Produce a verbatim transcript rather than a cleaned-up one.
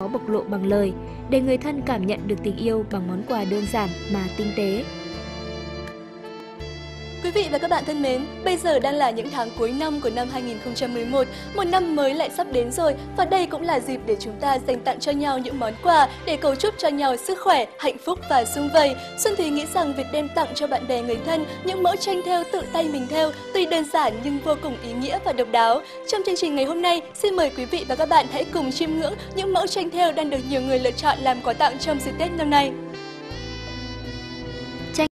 bộc lộ bằng lời, để người thân cảm nhận được tình yêu bằng món quà đơn giản mà tinh tế. Quý vị và các bạn thân mến, bây giờ đang là những tháng cuối năm của năm hai nghìn không trăm mười một, một năm mới lại sắp đến rồi và đây cũng là dịp để chúng ta dành tặng cho nhau những món quà để cầu chúc cho nhau sức khỏe, hạnh phúc và sum vầy. Xuân Thúy nghĩ rằng việc đem tặng cho bạn bè người thân những mẫu tranh thêu tự tay mình thêu tuy đơn giản nhưng vô cùng ý nghĩa và độc đáo. Trong chương trình ngày hôm nay, xin mời quý vị và các bạn hãy cùng chiêm ngưỡng những mẫu tranh thêu đang được nhiều người lựa chọn làm quà tặng trong dịp Tết năm nay.